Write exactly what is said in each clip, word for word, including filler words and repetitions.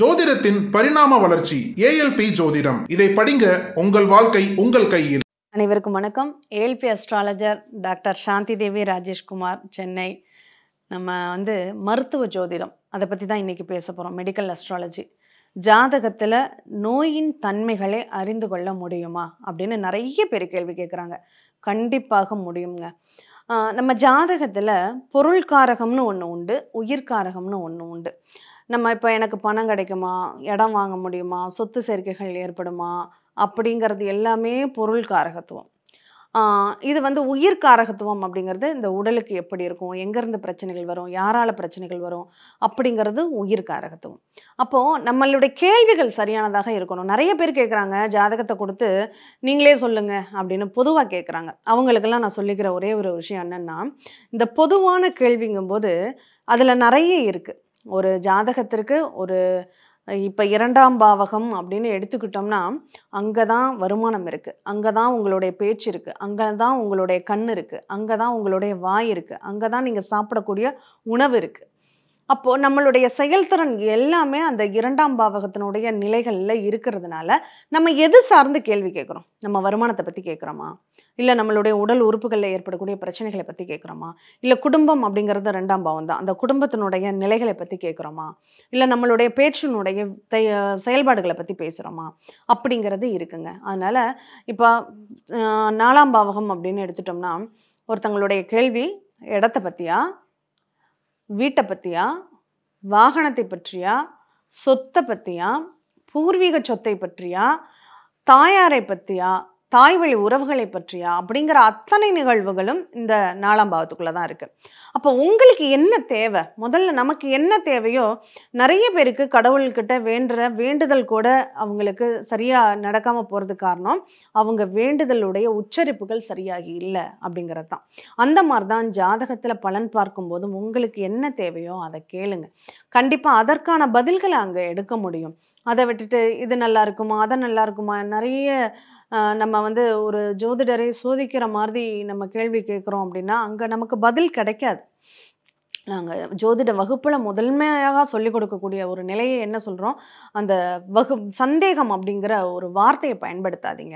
ஜோதிடத்தின் பரிணாம வளர்ச்சி ஏஎல்பி ஜோதிடம். இதை படிங்க, உங்கள் வாழ்க்கை உங்கள் கையில். அனைவருக்கும் வணக்கம். ALP astrologer doctor Shanti Devi Rajeshkumar, Chennai. நம்ம வந்து மருத்துவ ஜோதிடம் அதை பற்றி தான் இன்றைக்கி பேச போகிறோம். Medical astrology. ஜாதகத்தில் நோயின் தன்மைகளை அறிந்து கொள்ள முடியுமா அப்படின்னு நிறைய பேர் கேள்வி கேட்குறாங்க. கண்டிப்பாக முடியுங்க. நம்ம ஜாதகத்தில் பொருள்காரகம்னு ஒன்று உண்டு, உயிர்காரகம்னு ஒன்று உண்டு. நம்ம இப்போ எனக்கு பணம் கிடைக்குமா, இடம் வாங்க முடியுமா, சொத்து சேர்க்கைகள் ஏற்படுமா அப்படிங்கிறது எல்லாமே பொருள் காரகத்துவம். இது வந்து உயிர் காரகத்துவம் அப்படிங்கிறது இந்த உடலுக்கு எப்படி இருக்கும், எங்கேருந்து பிரச்சனைகள் வரும், யாரால் பிரச்சனைகள் வரும் அப்படிங்கிறது உயிர் காரகத்துவம். அப்போது நம்மளுடைய கேள்விகள் சரியானதாக இருக்கணும். நிறைய பேர் கேட்குறாங்க, ஜாதகத்தை கொடுத்து நீங்களே சொல்லுங்கள் அப்படின்னு பொதுவாக கேட்குறாங்க. அவங்களுக்கெல்லாம் நான் சொல்லிக்கிற ஒரே ஒரு விஷயம் என்னென்னா, இந்த பொதுவான கேள்விங்கும்போது அதில் நிறைய இருக்குது. ஒரு ஜாதகத்திற்கு ஒரு இப்போ இரண்டாம் பாவகம் அப்படின்னு எடுத்துக்கிட்டோம்னா, அங்கே தான் வருமானம் இருக்குது, அங்கே தான் உங்களுடைய பேச்சு இருக்குது, அங்கே தான் உங்களுடைய கண் இருக்குது, அங்கே தான் உங்களுடைய வாய் இருக்குது, அங்கே தான் நீங்கள் சாப்பிடக்கூடிய உணவு இருக்குது. அப்போது நம்மளுடைய செயல்திறன் எல்லாமே அந்த இரண்டாம் பாவகத்தினுடைய நிலைகளில் இருக்கிறதுனால நம்ம எது சார்ந்து கேள்வி கேட்குறோம்? நம்ம வருமானத்தை பற்றி கேட்குறோமா, இல்லை நம்மளுடைய உடல் உறுப்புகளில் ஏற்படக்கூடிய பிரச்சனைகளை பற்றி கேட்குறோமா, இல்லை குடும்பம் அப்படிங்கிறது ரெண்டாம் பாவம் தான், அந்த குடும்பத்தினுடைய நிலைகளை பற்றி கேட்குறோமா, இல்லை நம்மளுடைய பேச்சினுடைய செயல்பாடுகளை பற்றி பேசுகிறோமா அப்படிங்கிறது இருக்குங்க. அதனால் இப்போ நாலாம் பாவகம் அப்படின்னு எடுத்துட்டோம்னா, ஒருத்தங்களுடைய கேள்வி இடத்த பற்றியா, வீட்டை பற்றியா, வாகனத்தை பற்றியா, சொத்தை பற்றியா, பூர்வீக சொத்தை பற்றியா, தாயாரை பற்றியா, தாய் வழி உறவுகளை பற்றியா அப்படிங்கிற அத்தனை நிகழ்வுகளும் இந்த நாலாம் பாவத்துக்குள்ளே தான் இருக்குது. அப்போ உங்களுக்கு என்ன தேவை, முதல்ல நமக்கு என்ன தேவையோ, நிறைய பேருக்கு கடவுள்கிட்ட வேண்டுற வேண்டுதல் கூட அவங்களுக்கு சரியாக நடக்காமல் போகிறதுக்கு காரணம் அவங்க வேண்டுதலுடைய உச்சரிப்புகள் சரியாகி இல்லை அப்படிங்கிறது தான். அந்த மாதிரி தான் ஜாதகத்தில் பலன் பார்க்கும்போதும் உங்களுக்கு என்ன தேவையோ அதை கேளுங்க. கண்டிப்பாக அதற்கான பதில்களை அங்கே எடுக்க முடியும். அதை விட்டுட்டு இது நல்லா இருக்குமா, அதை நல்லா இருக்குமா, நிறைய நம்ம வந்து ஒரு ஜோதிடரை சோதிக்கிற மாதிரி நம்ம கேள்வி கேட்குறோம் அப்படின்னா அங்கே நமக்கு பதில் கிடைக்காது. நாங்கள் ஜோதிட வகுப்பில் முதன்மையாக சொல்லிக் கொடுக்கக்கூடிய ஒரு நிலையை என்ன சொல்கிறோம், அந்த வகு சந்தேகம் அப்படிங்கிற ஒரு வார்த்தையை பயன்படுத்தாதீங்க,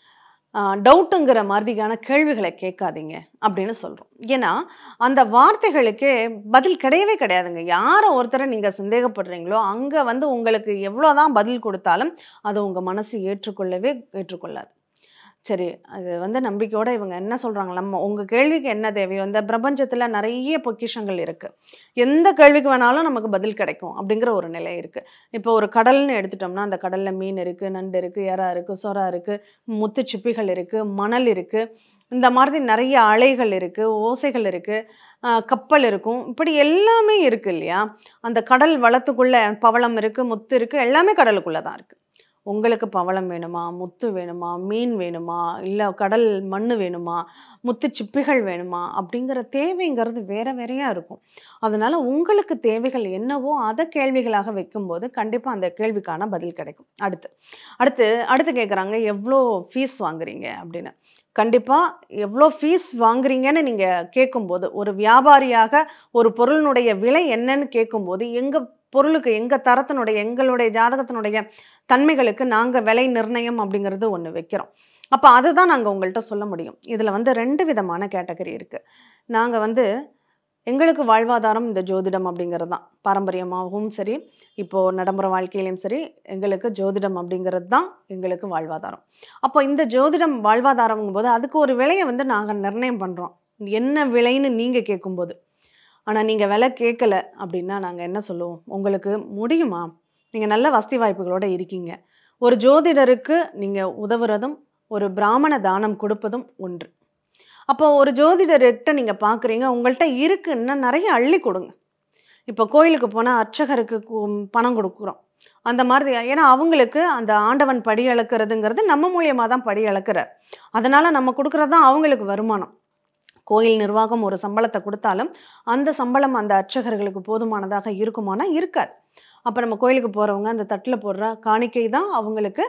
டவுட்டுங்கிற மாதிரியான கேள்விகளை கேட்காதீங்க அப்படின்னு சொல்கிறோம். ஏன்னா அந்த வார்த்தைகளுக்கே பதில் கிடையவே கிடையாதுங்க. யாரை ஒருத்தரை நீங்கள் சந்தேகப்படுறீங்களோ அங்கே வந்து உங்களுக்கு எவ்வளோதான் பதில் கொடுத்தாலும் அதை உங்கள் மனசு ஏற்றுக்கொள்ளவே ஏற்றுக்கொள்ளாது. சரி, அது வந்து நம்பிக்கையோடு இவங்க என்ன சொல்கிறாங்க, நம்ம உங்கள் கேள்விக்கு என்ன தேவையோ, இந்த பிரபஞ்சத்தில் நிறைய பொக்கிஷங்கள் இருக்குது, எந்த கேள்விக்கு வேணாலும் நமக்கு பதில் கிடைக்கும் அப்படிங்கிற ஒரு நிலை இருக்குது. இப்போ ஒரு கடல்னு எடுத்துட்டோம்னா அந்த கடலில் மீன் இருக்குது, நண்டு இருக்குது, எறா இருக்குது, சொரா இருக்குது, முத்துச்சிப்பிகள் இருக்குது, மணல் இருக்குது, இந்த மாதிரி நிறைய அலைகள் இருக்குது, ஓசைகள் இருக்குது, கப்பல் இருக்கும், இப்படி எல்லாமே இருக்குது இல்லையா. அந்த கடல் வளத்துக்குள்ளே பவளம் இருக்குது, முத்து இருக்குது, எல்லாமே கடலுக்குள்ளே தான் இருக்குது. உங்களுக்கு பவளம் வேணுமா, முத்து வேணுமா, மீன் வேணுமா, இல்லை கடல் மண் வேணுமா, முத்து சிப்பிகள் வேணுமா அப்படிங்கிற தேவைங்கிறது வேற வேறையாக இருக்கும். அதனால் உங்களுக்கு தேவைகள் என்னவோ அதை கேள்விகளாக வைக்கும்போது கண்டிப்பாக அந்த கேள்விக்கான பதில் கிடைக்கும். அடுத்து அடுத்து அடுத்து கேட்குறாங்க, எவ்வளோ ஃபீஸ் வாங்குறீங்க அப்படின்னு. கண்டிப்பாக எவ்வளோ ஃபீஸ் வாங்குறீங்கன்னு நீங்கள் கேட்கும்போது, ஒரு வியாபாரியாக ஒரு பொருளினுடைய விலை என்னன்னு கேட்கும்போது, எங்கள் பொருளுக்கு எங்கள் தரத்தினுடைய எங்களுடைய ஜாதகத்தினுடைய தன்மைகளுக்கு நாங்கள் விலை நிர்ணயம் அப்படிங்கிறது ஒன்று வைக்கிறோம். அப்போ அதை தான் நாங்கள் உங்கள்கிட்ட சொல்ல முடியும். இதில் வந்து ரெண்டு விதமான கேட்டகரி இருக்குது. நாங்கள் வந்து எங்களுக்கு வாழ்வாதாரம் இந்த ஜோதிடம் அப்படிங்கிறது தான். பாரம்பரியமாகவும் சரி, இப்போது நடைமுறை வாழ்க்கையிலையும் சரி, எங்களுக்கு ஜோதிடம் அப்படிங்கிறது தான் எங்களுக்கு வாழ்வாதாரம். அப்போ இந்த ஜோதிடம் வாழ்வாதாரங்கும் போது அதுக்கு ஒரு விலையை வந்து நாங்கள் நிர்ணயம் பண்ணுறோம். என்ன விலைன்னு நீங்கள் கேட்கும்போது, ஆனால் நீங்கள் விலை கேட்கல அப்படின்னா நாங்கள் என்ன சொல்லுவோம், உங்களுக்கு முடியுமா, நீங்கள் நல்ல வசதி வாய்ப்புகளோடு இருக்கீங்க, ஒரு ஜோதிடருக்கு நீங்கள் உதவுறதும் ஒரு பிராமண தானம் கொடுப்பதும் ஒன்று. அப்போ ஒரு ஜோதிடர்கிட்ட நீங்கள் பார்க்குறீங்க, உங்கள்கிட்ட இருக்குன்னா நிறைய அள்ளி கொடுங்க. இப்போ கோயிலுக்கு போனால் அர்ச்சகருக்கு பணம் கொடுக்குறோம் அந்த மாதிரி. ஏன்னா அவங்களுக்கு அந்த ஆண்டவன் படி அளக்கிறதுங்கிறது நம்ம மூலியமாக தான் படி அளக்கிறார். அதனால் நம்ம கொடுக்குறது தான் அவங்களுக்கு வருமானம். கோயில் நிர்வாகம் ஒரு சம்பளத்தை கொடுத்தாலும் அந்த சம்பளம் அந்த அர்ச்சகர்களுக்கு போதுமானதாக இருக்குமானா இருக்காது. அப்போ நம்ம கோயிலுக்கு போகிறவங்க அந்த தட்டில் போடுற காணிக்கை தான் அவங்களுக்கு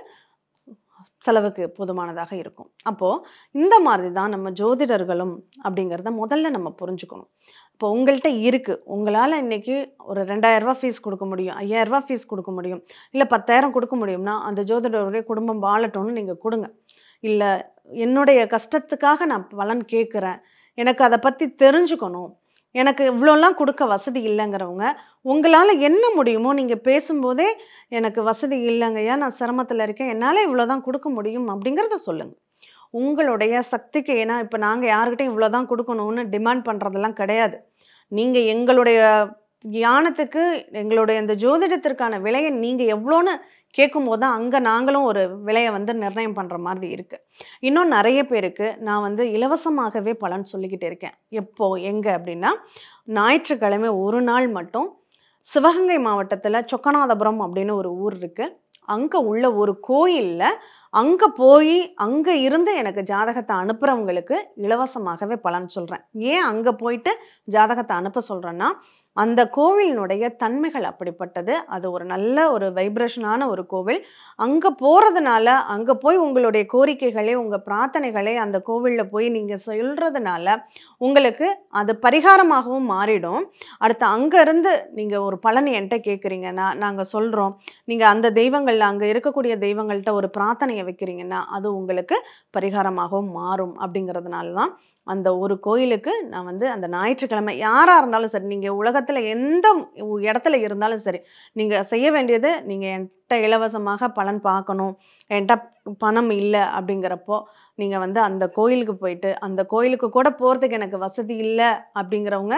செலவுக்கு போதுமானதாக இருக்கும். அப்போது இந்த மாதிரி தான் நம்ம ஜோதிடர்களும் அப்படிங்கிறத முதல்ல நம்ம புரிஞ்சுக்கணும். இப்போ உங்கள்கிட்ட இருக்குது, உங்களால் இன்றைக்கி ஒரு ரெண்டாயிரரூபா ஃபீஸ் கொடுக்க முடியும், ஐயாயிரரூபா ஃபீஸ் கொடுக்க முடியும், இல்லை பத்தாயிரம் கொடுக்க முடியும்னா அந்த ஜோதிடருடைய குடும்பம் வாழட்டும்னு நீங்கள் கொடுங்க. இல்லை என்னுடைய கஷ்டத்துக்காக நான் பலன் கேட்குறேன், எனக்கு அதை பற்றி தெரிஞ்சுக்கணும், எனக்கு இவ்வளோலாம் கொடுக்க வசதி இல்லைங்கிறவங்க உங்களால் என்ன முடியுமோ நீங்கள் பேசும்போதே எனக்கு வசதி இல்லைங்கய்யா, நான் சிரமத்தில் இருக்கேன், என்னால் இவ்வளோ தான் கொடுக்க முடியும் அப்படிங்கிறத சொல்லுங்கள். உங்களுடைய சக்திக்கு, ஏன்னா இப்போ நாங்கள் யாருக்கிட்டையும் இவ்வளோ தான் கொடுக்கணும்னு டிமாண்ட் பண்ணுறதெல்லாம் கிடையாது. நீங்கள் எங்களுடைய ஞானத்துக்கு, எங்களுடைய இந்த ஜோதிடத்திற்கான விலையை நீங்கள் எவ்வளோன்னு கேட்கும்போது தான் அங்கே நாங்களும் ஒரு விலையை வந்து நிர்ணயம் பண்ணுற மாதிரி இருக்குது. இன்னும் நிறைய பேருக்கு நான் வந்து இலவசமாகவே பலன் சொல்லிக்கிட்டு இருக்கேன். எப்போ எங்கே அப்படின்னா, ஞாயிற்றுக்கிழமை ஒரு நாள் மட்டும் சிவகங்கை மாவட்டத்தில் சொக்கநாதபுரம் அப்படின்னு ஒரு ஊர் இருக்குது. அங்கே உள்ள ஒரு கோயிலில் அங்கே போய் அங்கே இருந்து எனக்கு ஜாதகத்தை அனுப்புகிறவங்களுக்கு இலவசமாகவே பலன் சொல்கிறேன். ஏன் அங்கே போயிட்டு ஜாதகத்தை அனுப்ப சொல்கிறேன்னா, அந்த கோவிலினுடைய தன்மைகள் அப்படிப்பட்டது. அது ஒரு நல்ல ஒரு வைப்ரேஷனான ஒரு கோவில். அங்கே போகிறதுனால, அங்கே போய் உங்களுடைய கோரிக்கைகளை, உங்கள் பிரார்த்தனைகளை அந்த கோவிலில் போய் நீங்கள் சொல்கிறதுனால உங்களுக்கு அது பரிகாரமாகவும் மாறிடும். அடுத்து அங்கேருந்து நீங்கள் ஒரு பலன் என்கிட்ட கேட்குறீங்கன்னா நாங்கள் சொல்கிறோம், நீங்கள் அந்த தெய்வங்கள், அங்கே இருக்கக்கூடிய தெய்வங்கள்கிட்ட ஒரு பிரார்த்தனையை வைக்கிறீங்கன்னா அது உங்களுக்கு பரிகாரமாகவும் மாறும். அப்படிங்கிறதுனால தான் அந்த ஒரு கோயிலுக்கு நான் வந்து அந்த ஞாயிற்றுக்கிழமை யாராக இருந்தாலும் சரி, நீங்கள் உலகத்தில் எந்த இடத்துல இருந்தாலும் சரி, நீங்கள் செய்ய வேண்டியது, நீங்கள் என்கிட்ட இலவசமாக பலன் பார்க்கணும், என்கிட்ட பணம் இல்லை அப்படிங்கிறப்போ நீங்கள் வந்து அந்த கோயிலுக்கு போயிட்டு, அந்த கோயிலுக்கு கூட போகிறதுக்கு எனக்கு வசதி இல்லை அப்படிங்கிறவங்க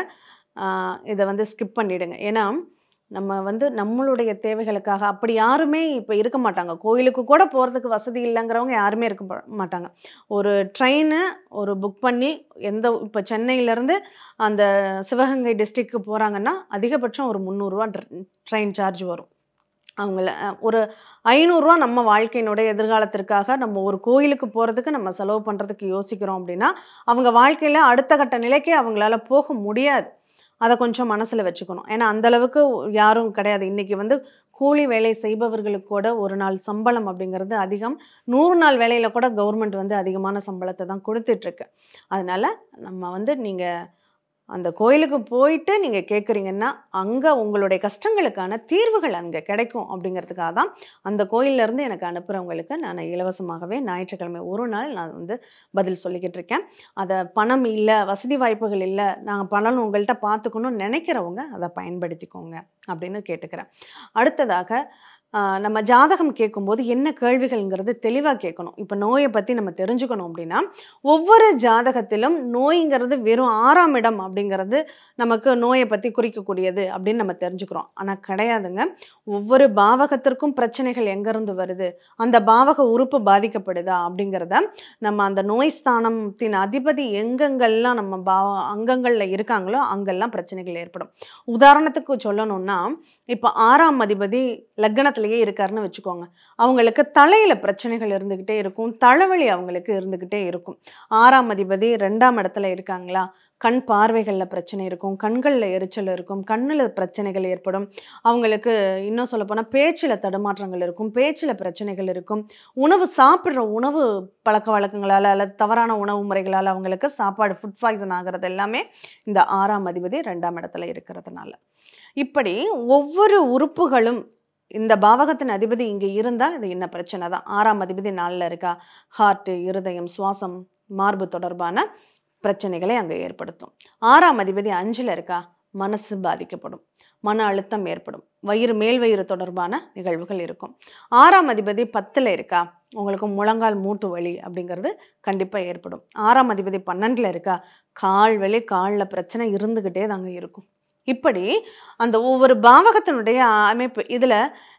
இதை வந்து ஸ்கிப் பண்ணிவிடுங்க. ஏன்னா நம்ம வந்து நம்மளுடைய தேவைகளுக்காக அப்படி யாருமே இப்போ இருக்க மாட்டாங்க. கோயிலுக்கு கூட போகிறதுக்கு வசதி இல்லைங்கிறவங்க யாருமே இருக்க மாட்டாங்க. ஒரு ட்ரெயினு ஒரு புக் பண்ணி, எந்த இப்போ சென்னையிலேருந்து அந்த சிவகங்கை டிஸ்ட்ரிக்ட்க்கு போகிறாங்கன்னா அதிகபட்சம் ஒரு முந்நூறுரூவா ட்ரெயின் சார்ஜ் வரும். அவங்கள ஒரு ஐநூறுரூவா நம்ம வாழ்க்கையினுடைய எதிர்காலத்திற்காக நம்ம ஒரு கோயிலுக்கு போகிறதுக்கு நம்ம செலவு பண்ணுறதுக்கு யோசிக்கிறோம் அப்படின்னா, அவங்க வாழ்க்கையில் அடுத்த கட்ட நிலைக்கே அவங்களால போக முடியாது. அதை கொஞ்சம் மனசில் வச்சுக்கணும். ஏன்னா அந்தளவுக்கு யாரும் கிடையாது. இன்றைக்கி வந்து கூலி வேலை செய்பவர்களுக்கு கூட ஒரு நாள் சம்பளம் அப்படிங்கிறது அதிகம். நூறு நாள் வேலையில் கூட கவர்மெண்ட் வந்து அதிகமான சம்பளத்தை தான் கொடுத்துட்ருக்கு. அதனால் நம்ம வந்து நீங்கள் அந்த கோயிலுக்கு போயிட்டு நீங்கள் கேட்குறீங்கன்னா அங்கே உங்களுடைய கஷ்டங்களுக்கான தீர்வுகள் அங்கே கிடைக்கும். அப்படிங்கிறதுக்காக தான் அந்த கோயிலேருந்து எனக்கு அனுப்புகிறவங்களுக்கு நான் இலவசமாகவே ஞாயிற்றுக்கிழமை ஒரு நாள் நான் வந்து பதில் சொல்லிக்கிட்டு இருக்கேன். அதை பணம் இல்லை, வசதி வாய்ப்புகள் இல்லை, நாங்கள் பணம் உங்கள்கிட்ட பார்த்துக்கணும்னு நினைக்கிறவங்க அதை பயன்படுத்திக்கோங்க அப்படின்னு கேட்டுக்கிறேன். அடுத்ததாக நம்ம ஜாதகம் கேட்கும்போது என்ன கேள்விகள்ங்கிறது தெளிவாக கேட்கணும். இப்போ நோயை பற்றி நம்ம தெரிஞ்சுக்கணும் அப்படின்னா, ஒவ்வொரு ஜாதகத்திலும் நோய்ங்கிறது வெறும் ஆறாம் இடம் அப்படிங்கிறது நமக்கு நோயை பற்றி குறிக்கக்கூடியது அப்படின்னு நம்ம தெரிஞ்சுக்கிறோம். ஆனால் கிடையாதுங்க. ஒவ்வொரு பாவகத்திற்கும் பிரச்சனைகள் எங்கேருந்து வருது, அந்த பாவக உறுப்பு பாதிக்கப்படுதா அப்படிங்கிறத நம்ம அந்த நோய் ஸ்தானத்தின் அதிபதி எங்கெங்கெல்லாம் நம்ம பாவ அங்கங்களில் இருக்காங்களோ அங்கெல்லாம் பிரச்சனைகள் ஏற்படும். உதாரணத்துக்கு சொல்லணும்னா, இப்போ ஆறாம் அதிபதி லக்னத்திலேயே இருக்காருன்னு வச்சுக்கோங்க, அவங்களுக்கு தலையில் பிரச்சனைகள் இருந்துக்கிட்டே இருக்கும், தலைவலி அவங்களுக்கு இருந்துக்கிட்டே இருக்கும். ஆறாம் அதிபதி ரெண்டாம் இடத்துல இருக்காங்களா, கண் பார்வைகளில் பிரச்சனை இருக்கும், கண்களில் எரிச்சல் இருக்கும், கண்ணில் பிரச்சனைகள் ஏற்படும். அவங்களுக்கு இன்னும் சொல்லப்போனால் பேச்சில் தடுமாற்றங்கள் இருக்கும், பேச்சில் பிரச்சனைகள் இருக்கும். உணவு சாப்பிட்ற உணவு பழக்க வழக்கங்களால் அல்லது தவறான உணவு முறைகளால் அவங்களுக்கு சாப்பாடு ஃபுட் பாய்சன் ஆகிறது எல்லாமே இந்த ஆறாம் அதிபதி ரெண்டாம் இடத்துல இருக்கிறதுனால. இப்படி ஒவ்வொரு உறுப்புகளும் இந்த பாவகத்தின் அதிபதி இங்கே இருந்தால் இது என்ன பிரச்சனை தான். ஆறாம் அதிபதி நாளில் இருக்கா, ஹார்ட்டு, இருதயம், சுவாசம், மார்பு தொடர்பான பிரச்சனைகளை அங்கே ஏற்படுத்தும். ஆறாம் அதிபதி அஞ்சில் இருக்கா, மனசு பாதிக்கப்படும், மன அழுத்தம் ஏற்படும், வயிறு மேல் வயிறு தொடர்பான நிகழ்வுகள் இருக்கும். ஆறாம் அதிபதி பத்தில் இருக்கா, உங்களுக்கு முழங்கால் மூட்டு வலி அப்படிங்கிறது கண்டிப்பாக ஏற்படும். ஆறாம் அதிபதி பன்னெண்டில் இருக்கா, கால் வலி, காலில் பிரச்சனை இருந்துக்கிட்டே தாங்க இருக்கும். இப்படி அந்த ஒவ்வொரு பாவகத்தினுடைய அமைப்பு இதில்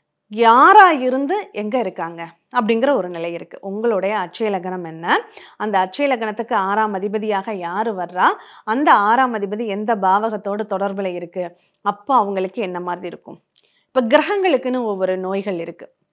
யாராக இருந்து எங்கே இருக்காங்க அப்படிங்கிற ஒரு நிலை இருக்குது. உங்களுடைய அட்சய லக்னம் என்ன, அந்த அட்சய லக்னத்துக்கு ஆறாம் அதிபதியாக யார் வர்றா, அந்த ஆறாம் அதிபதி எந்த பாவகத்தோடு தொடர்பில் இருக்குது, அப்போ அவங்களுக்கு என்ன மாதிரி இருக்கும். இப்போ கிரகங்களுக்குன்னு ஒவ்வொரு நோய்கள் இருக்குது.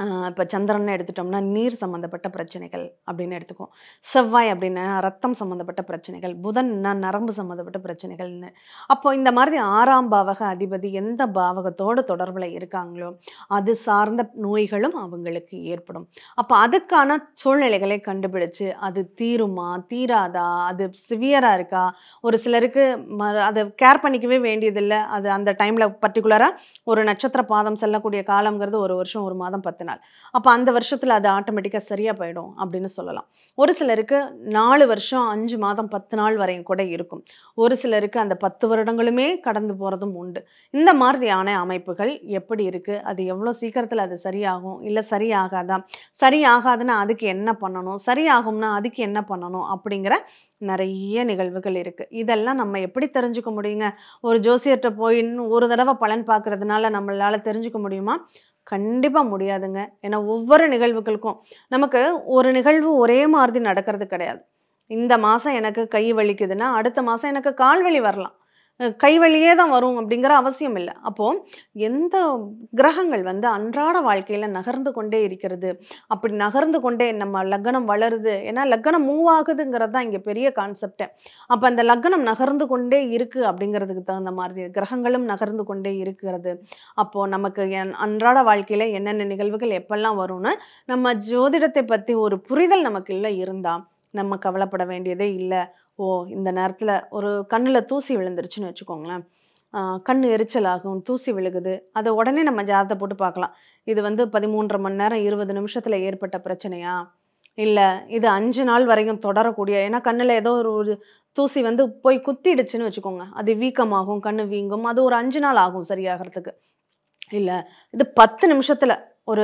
இப்போ சந்திரன்னு எடுத்துட்டோம்னா நீர் சம்மந்தப்பட்ட பிரச்சனைகள் அப்படின்னு எடுத்துக்குவோம். செவ்வாய் அப்படின்னா ரத்தம் சம்மந்தப்பட்ட பிரச்சனைகள், புதன்னா நரம்பு சம்மந்தப்பட்ட பிரச்சனைகள்னு. அப்போ இந்த மாதிரி ஆறாம் பாவக அதிபதி எந்த பாவகத்தோடு தொடர்பில் இருக்காங்களோ அது சார்ந்த நோய்களும் அவங்களுக்கு ஏற்படும். அப்போ அதுக்கான சூழ்நிலைகளை கண்டுபிடிச்சு அது தீருமா தீராதா, அது சிவியராக இருக்கா, ஒரு சிலருக்கு ம அதை கேர் பண்ணிக்கவே வேண்டியதில்லை, அது அந்த டைமில் பர்டிகுலராக ஒரு நட்சத்திர பாதம் செல்லக்கூடிய காலங்கிறது ஒரு வருஷம் ஒரு மாதம் பத்து நாள். அப்போ அந்த வருஷத்தில் அது ஆட்டோமேட்டிக்காக சரியாக போயிடும் அப்படின்னு சொல்லலாம். ஒரு சிலருக்கு நாலு வருஷம் அஞ்சு மாதம் பத்து நாள் வரையும் கூட இருக்கும். ஒரு சிலருக்கு அந்த பத்து வருடங்களுமே கடந்து போகிறதும் உண்டு. இந்த மாதிரியான அமைப்புகள் எப்படி இருக்குது, அது எவ்வளோ சீக்கிரத்தில் அது சரியாகும் இல்லை சரியாகாதா, சரியாகாதுன்னா அதுக்கு என்ன பண்ணணும், சரியாகும்னா அதுக்கு என்ன பண்ணணும் அப்படிங்கிற நிறைய நிகழ்வுகள் இருக்குது. இதெல்லாம் நம்ம எப்படி தெரிஞ்சுக்க முடியுங்க? ஒரு ஜோசியர்கிட்ட போய் இன்னும் ஒரு தடவை பலன் பார்க்கறதுனால நம்மளால் தெரிஞ்சுக்க முடியுமா? கண்டிப்பாக முடியாதுங்க. ஏன்னா ஒவ்வொரு நிகழ்வுகளுக்கும் நமக்கு ஒரு நிகழ்வு ஒரே மாதிரி நடக்கிறது கிடையாது. இந்த மாதம் எனக்கு கை வலிக்குதுன்னா அடுத்த மாதம் எனக்கு கால் வலி வரலாம். கை வலியே தான் வரும் அப்படிங்கிற அவசியம் இல்லை. அப்போது எந்த கிரகங்கள் வந்து அன்றாட வாழ்க்கையில் நகர்ந்து கொண்டே இருக்கிறது, அப்படி நகர்ந்து கொண்டே நம்ம லக்னம் வளருது, ஏன்னா லக்னம் மூவ் ஆகுதுங்கிறது தான் இங்கே பெரிய கான்செப்டே. அப்போ அந்த லக்னம் நகர்ந்து கொண்டே இருக்குது அப்படிங்கிறதுக்கு தகுந்த மாதிரி கிரகங்களும் நகர்ந்து கொண்டே இருக்கிறது. அப்போது நமக்கு என் அன்றாட வாழ்க்கையில் என்னென்ன நிகழ்வுகள் எப்பெல்லாம் வரும்னு நம்ம ஜோதிடத்தை பற்றி ஒரு புரிதல் நமக்கு இல்லை இருந்தால் நம்ம கவலைப்பட வேண்டியதே இல்லை. ஓ இந்த நேரத்தில் ஒரு கண்ணில் தூசி விழுந்துருச்சுன்னு வச்சுக்கோங்களேன், கண் எரிச்சல் ஆகும், தூசி விழுகுது, அதை உடனே நம்ம ஜாதகத்தை போட்டு பார்க்கலாம். இது வந்து பதிமூன்றரை மணி நேரம் இருபது நிமிஷத்தில் ஏற்பட்ட பிரச்சனையா, இல்லை இது அஞ்சு நாள் வரைக்கும் தொடரக்கூடிய, ஏன்னா கண்ணில் ஏதோ ஒரு ஒரு தூசி வந்து போய் குத்திடுச்சுன்னு வச்சுக்கோங்க, அது வீக்கமாகும், கண் வீங்கும், அது ஒரு அஞ்சு நாள் ஆகும் சரியாகிறதுக்கு. இல்லை இது பத்து நிமிஷத்தில் ஒரு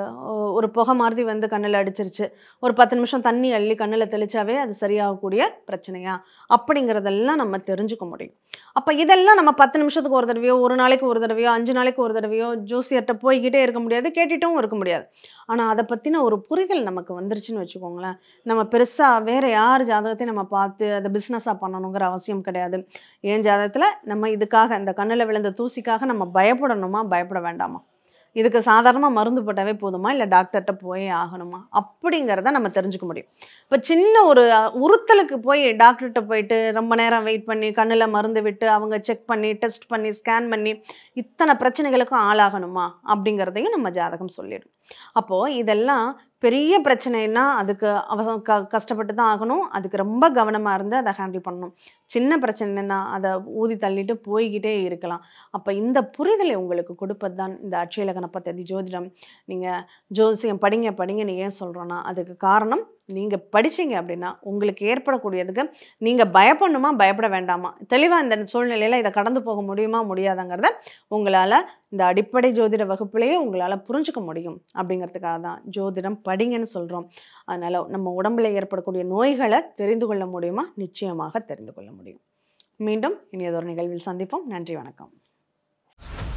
ஒரு புகை மாதிரி வந்து கண்ணில் அடிச்சிருச்சு, ஒரு பத்து நிமிஷம் தண்ணி அள்ளி கண்ணில் தெளிச்சாவே அது சரியாகக்கூடிய பிரச்சனையா அப்படிங்கிறதெல்லாம் நம்ம தெரிஞ்சுக்க முடியும். அப்போ இதெல்லாம் நம்ம பத்து நிமிஷத்துக்கு ஒரு தடவையோ ஒரு நாளைக்கு ஒரு தடவையோ அஞ்சு நாளைக்கு ஒரு தடவையோ ஜோசியர்கிட்ட போய்கிட்டே இருக்க முடியாது, கேட்டுட்டும் இருக்க முடியாது. ஆனால் அதை பற்றின ஒரு புரிதல் நமக்கு வந்துருச்சுன்னு வச்சுக்கோங்களேன், நம்ம பெருசாக வேறு யார் ஜாதகத்தையும் நம்ம பார்த்து அதை பிஸ்னஸாக பண்ணணுங்கிற அவசியம் கிடையாது. என் ஜாதகத்தில் நம்ம இதுக்காக இந்த கண்ணில் விழுந்த தூசிக்காக நம்ம பயப்படணுமா பயப்பட வேண்டாமா, இதுக்கு சாதாரணமாக மருந்து போட்டாவே போதுமா, இல்லை டாக்டர்கிட்ட போய் ஆகணுமா அப்படிங்கிறத நம்ம தெரிஞ்சுக்க முடியும். இப்போ சின்ன ஒரு உறுத்தலுக்கு போய் டாக்டர்கிட்ட போயிட்டு ரொம்ப நேரம் வெயிட் பண்ணி கண்ணில் மருந்து விட்டு அவங்க செக் பண்ணி டெஸ்ட் பண்ணி ஸ்கேன் பண்ணி இத்தனை பிரச்சனைகளுக்கும் ஆளாகணுமா அப்படிங்கிறதையும் நம்ம ஜாதகம் சொல்லிடும். அப்போது இதெல்லாம் பெரிய பிரச்சனைன்னா அதுக்கு அவசரம் க கஷ்டப்பட்டு தான் ஆகணும், அதுக்கு ரொம்ப கவனமாக இருந்து அதை ஹேண்டில் பண்ணணும். சின்ன பிரச்சனைன்னா அதை ஊதி தள்ளிட்டு போய்கிட்டே இருக்கலாம். அப்போ இந்த புரிதலை உங்களுக்கு கொடுப்பது தான் இந்த அட்சயலக்ன பத்ததி ஜோதிடம். நீங்கள் ஜோசியம் படிங்க படிங்கன்னு ஏன் சொல்கிறோன்னா அதுக்கு காரணம், நீங்கள் படிச்சீங்க அப்படின்னா உங்களுக்கு ஏற்படக்கூடியதுக்கு நீங்கள் பயப்படணுமா பயப்பட வேண்டாமா, தெளிவாக இந்த சூழ்நிலையில் இதை கடந்து போக முடியுமா முடியாதாங்கிறத உங்களால் இந்த அடிப்படை ஜோதிட வகுப்புலேயே உங்களால் புரிஞ்சுக்க முடியும். அப்படிங்கிறதுக்காக தான் ஜோதிடம் படிங்கன்னு சொல்கிறோம். அதனால் நம்ம உடம்புல ஏற்படக்கூடிய நோய்களை தெரிந்து கொள்ள முடியுமா, நிச்சயமாக தெரிந்து கொள்ள முடியும். மீண்டும் இனியதொரு நிகழ்வில் சந்திப்போம். நன்றி, வணக்கம்.